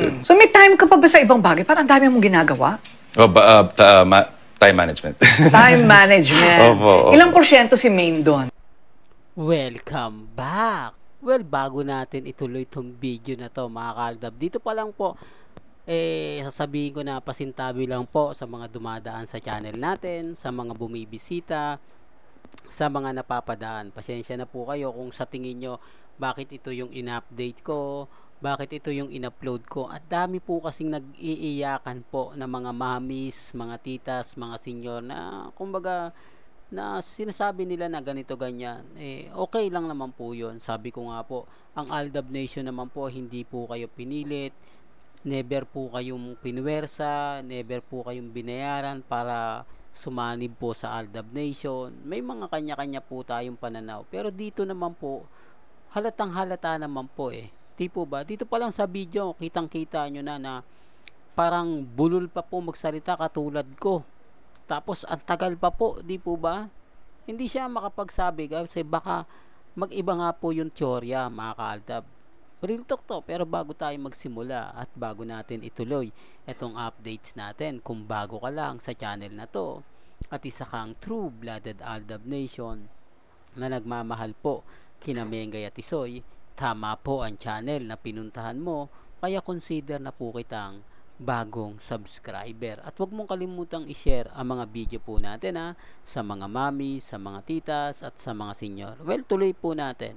soon. So may time ka pa ba sa ibang bagay? Parang ang dami mong ginagawa. Oh, time management. Time management. Opo. Ilang porsyento si Maine doon? Welcome back! Well, bago natin ituloy itong video na to mga kaaldab, dito pa lang po, sasabihin ko na pasintabi lang po sa mga dumadaan sa channel natin, sa mga bumibisita, sa mga napapadaan. Pasensya na po kayo kung sa tingin nyo bakit ito yung in-update ko, bakit ito yung in-upload ko. At dami po kasing nag-iiyakan po na mga mamis, mga titas, mga senior na kumbaga na sinasabi nila na ganito ganyan. Okay lang naman po yun. Sabi ko nga po, ang Aldab Nation naman po, hindi po kayo pinilit, never po kayong pinuwersa, never po kayong binayaran para sumanib po sa Aldab Nation. May mga kanya-kanya po tayong pananaw. Pero dito naman po, halatang halata naman po Di po ba? Dito pa lang sa video, kitang-kita nyo na parang bulol pa po magsalita katulad ko. Tapos ang tagal pa po, di po ba? Hindi siya makapagsabi kasi baka mag-iba nga po yung teorya mga kaaldab. Real talk to, pero bago tayo magsimula at bago natin ituloy itong updates natin, kung bago ka lang sa channel na to at isa kang true-blooded Aldab Nation na nagmamahal po kina Mengay at Isoy, tama po ang channel na pinuntahan mo, kaya consider na po kitang bagong subscriber. At huwag mong kalimutang i-share ang mga video po natin sa mga mami, sa mga titas at sa mga senior. Well, tuloy po natin.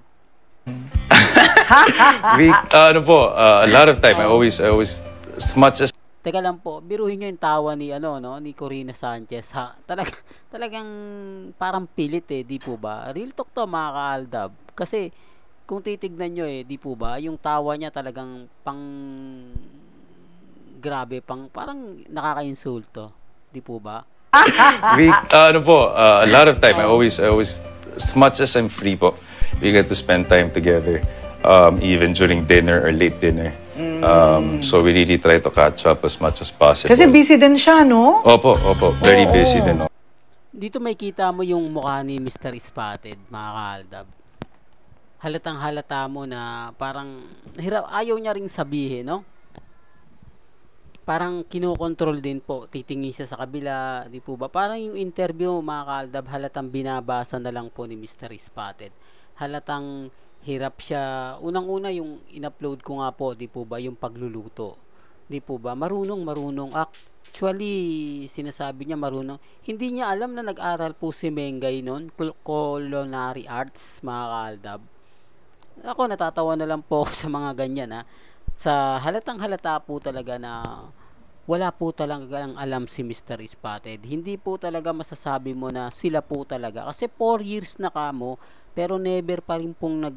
A lot of time. I always, as much as... Teka lang po, biruhin nyo yung tawa ni, ni Corina Sanchez. Talagang parang pilit di po ba? Real talk to mga kaaldab. Kasi, kung titignan nyo di po ba, yung tawa niya talagang grabe, parang nakaka-insulto. Di po ba? A lot of time. I always, as much as I'm free po, we get to spend time together, even during dinner or late dinner. So we really try to catch up as much as possible. Kasi busy din siya, no? Opo. Very busy din. Dito may kita mo yung mukha ni Mr. Spotted, mga kaaldab. Halatang halata mo na parang ayaw niya ring sabihin, no? Parang kinokontrol din po, titingin siya sa kabila, di po ba? Parang yung interview mga kaaldab, halatang binabasa na lang po ni Mr. Spotted. Halatang hirap siya. Unang-una yung in-upload ko nga po, di po ba, yung pagluluto. Di po ba? Marunong. Actually, sinasabi niya marunong. Hindi niya alam na nag-aral po si Mengay noon, culinary arts, mga kaaldab. Ako, natatawa na lang po sa mga ganyan sa halatang halata po talaga na wala po talagang alam si Mr. Spotted. Hindi po talaga masasabi mo na sila po talaga. Kasi 4 years na kamo, pero never pa rin pong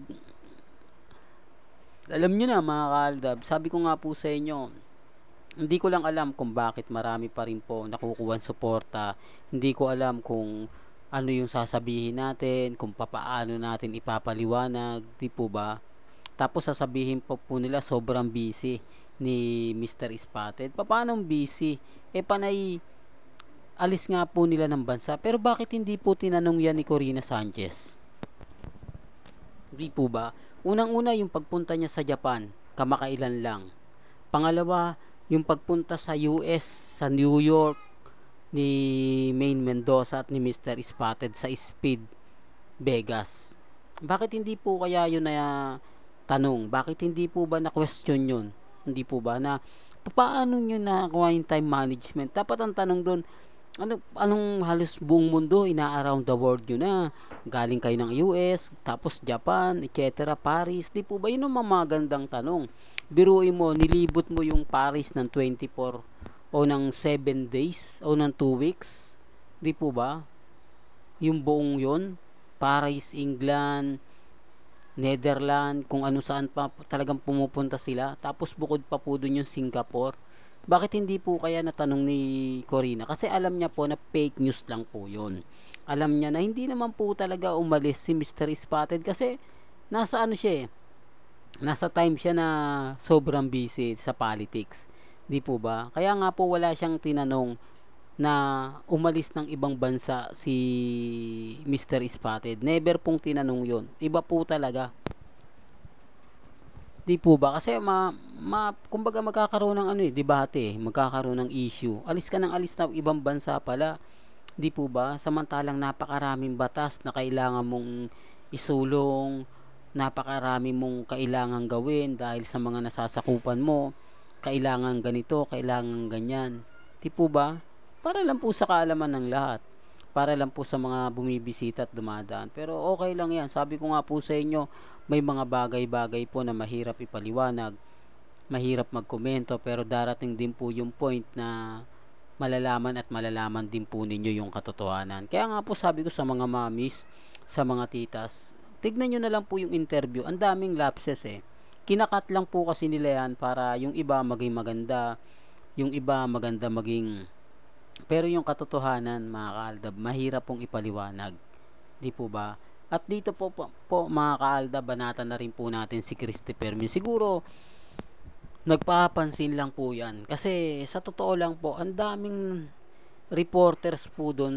alam nyo na mga kaaldab, sabi ko nga po sa inyo, hindi ko lang alam kung bakit marami pa rin po nakukuha suporta. Hindi ko alam kung ano yung sasabihin natin, kung papaano natin ipapaliwanag, di po ba? Tapos sasabihin po nila sobrang busy ni Mr. Spotted. Paano busy? Panay alis nga po nila ng bansa. Pero bakit hindi po tinanong yan ni Corina Sanchez? Di po ba? Unang-una yung pagpunta niya sa Japan, kamakailan lang. Pangalawa, yung pagpunta sa US, sa New York, ni Maine Mendoza at ni Mr. Spotted sa Speed Vegas. Bakit hindi po kaya yun na tanong? Bakit hindi po ba na-question yun? Hindi po ba na paano nyo nakakuha yung time management? Dapat ang tanong doon, anong halos buong mundo ina-around the world yun na? Galing kayo ng US, tapos Japan, etc. Paris. Di po ba? Yun ang mga gandang tanong. Biruin mo, nilibot mo yung Paris ng 24 o ng 7 days o ng 2 weeks. Di po ba? Yung buong yun, Paris, England, Netherlands, kung ano saan pa talagang pumupunta sila. Tapos bukod pa po dun yung Singapore. Bakit hindi po kaya natanong ni Corina? Kasi alam niya po na fake news lang po yun. Alam niya na hindi naman po talaga umalis si Mr. Spotted kasi nasa nasa time siya na sobrang busy sa politics. Di po ba? Kaya nga po wala siyang tinanong na umalis ng ibang bansa si Mr. Spotted. Never pong tinanong yun. Iba po talaga. Di po ba? Kasi kumbaga magkakaroon ng ano debate, magkakaroon ng issue. Alis ka ng alis na ibang bansa pala. Di po ba? Samantalang napakaraming batas na kailangan mong isulong, napakarami mong kailangan gawin dahil sa mga nasasakupan mo. Kailangan ganito, kailangan ganyan. Di po ba? Para lang po sa kaalaman ng lahat. Para lang po sa mga bumibisita at dumadaan. Pero okay lang yan. Sabi ko nga po sa inyo, may mga bagay-bagay po na mahirap ipaliwanag, mahirap magkomento, pero darating din po yung point na malalaman at malalaman din po ninyo yung katotohanan. Kaya nga po sabi ko sa mga mamis, sa mga titas, tignan nyo na lang po yung interview. Ang daming lapses Kinakat lang po kasi nila yan para yung iba maging maganda, yung iba maganda maging. Pero yung katotohanan, mga kaaldab, mahirap pong ipaliwanag. Di po ba? At dito po mga kaaldab, banatan na rin po natin si Christopher Min. Siguro nagpapansin lang po yan. Kasi sa totoo lang po, ang daming reporters po doon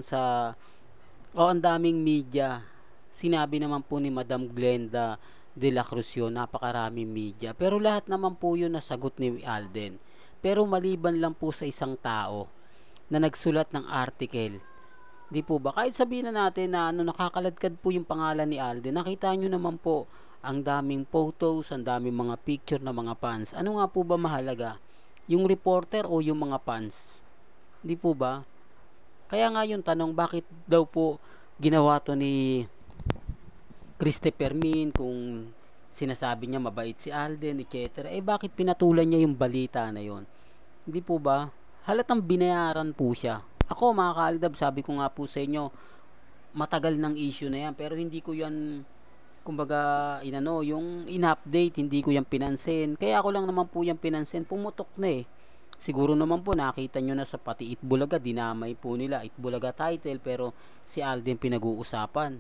ang daming media. Sinabi naman po ni Madam Glenda de la Cruz yun, napakaraming media. Pero lahat naman po yun nasagot ni Alden. Pero maliban lang po sa isang tao na nagsulat ng article. Di po ba? Kahit sabihin na natin na nakakaladkad po yung pangalan ni Alden, nakita nyo naman po ang daming photos, ang daming mga picture ng mga fans. Ano nga po ba mahalaga? Yung reporter o yung mga fans? Di po ba? Kaya nga yung tanong, bakit daw po ginawa to ni Christopher Min kung sinasabi niya mabait si Alden, etc. Bakit pinatulan niya yung balita na yon? Di po ba? Halatang binayaran po siya. Ako mga kaaldab, sabi ko nga po sa inyo, matagal ng issue na yan, pero hindi ko yan kumbaga yung in-update, hindi ko yan pinansin. Kaya ako lang naman po yan pinansin, pumutok na siguro naman po nakita nyo na sa pati Itbulaga, dinamay po nila Itbulaga title, pero si Alden pinag-uusapan.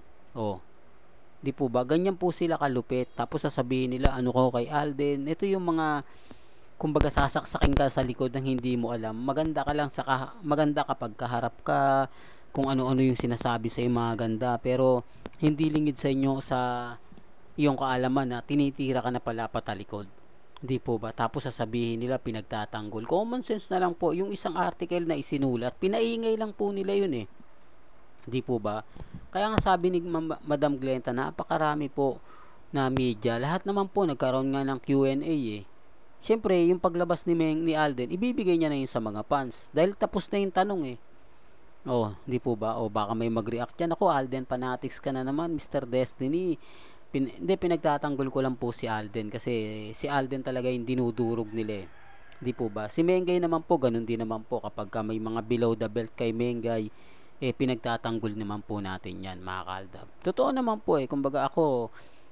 Di po ba? Ganyan po sila kalupit. Tapos sasabihin nila, ano ko kay Alden. Ito yung mga kumbaga sasaksakin ka sa likod ng hindi mo alam. Maganda kapag kaharap ka, kung ano-ano yung sinasabi sa mga ganda, pero hindi lingid sa inyo sa iyong kaalaman na tinitira ka na pala patalikod. Di po ba? Tapos sasabihin nila pinagtatanggol. Common sense na lang po. Yung isang article na isinulat, pinaingay lang po nila yun Di po ba? Kaya nga sabi ni Madam Glenda, napakarami po na media. Lahat naman po nagkaroon nga ng Q&A Siyempre, yung paglabas ni Alden, ibibigay niya na yun sa mga fans. Dahil tapos na yung tanong di po ba? Baka may mag-react yan. Ako, Alden, fanatics ka na naman, Mr. Destiny. Hindi, pinagtatanggol ko lang po si Alden. Kasi si Alden talaga yung dinudurog nila Di po ba? Si Mengay naman po, ganun din naman po. Kapag may mga below the belt kay Mengay, pinagtatanggol naman po natin yan, mga kaaldab. Totoo naman po kumbaga ako,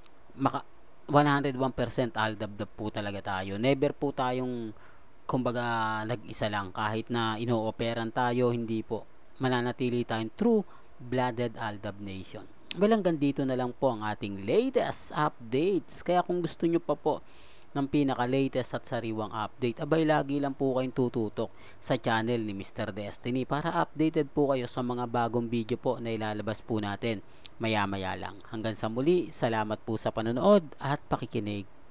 101% aldab po talaga tayo. Never po tayong kumbaga nag-isa lang. Kahit na ino-operan tayo, hindi po. Mananatili tayong true blooded Aldab Nation. Hanggang dito na lang po ang ating latest updates. Kaya kung gusto nyo pa po ng pinaka-latest at sariwang update, abay lagi lang po kayong tututok sa channel ni Mr. Destiny para updated po kayo sa mga bagong video po na ilalabas po natin maya-maya lang. Hanggang sa muli, salamat po sa panonood at pakikinig.